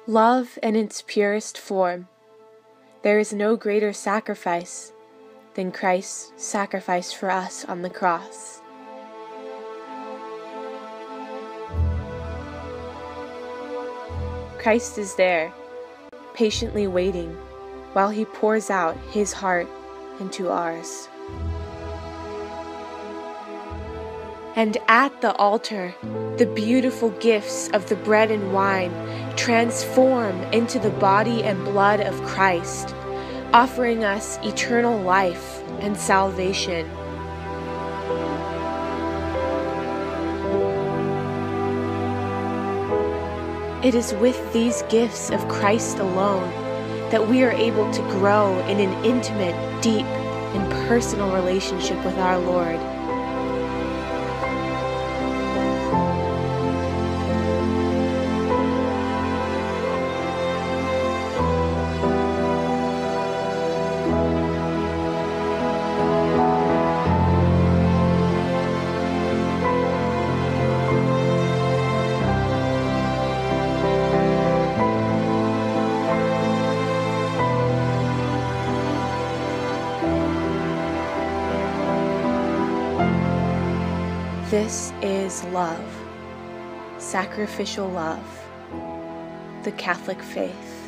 Love in its purest form. There is no greater sacrifice than Christ's sacrifice for us on the cross. Christ is there, patiently waiting, while He pours out His heart into ours. And at the altar, the beautiful gifts of the bread and wine transform into the body and blood of Christ, offering us eternal life and salvation. It is with these gifts of Christ alone that we are able to grow in an intimate, deep, and personal relationship with our Lord. This is love, sacrificial love, the Catholic faith.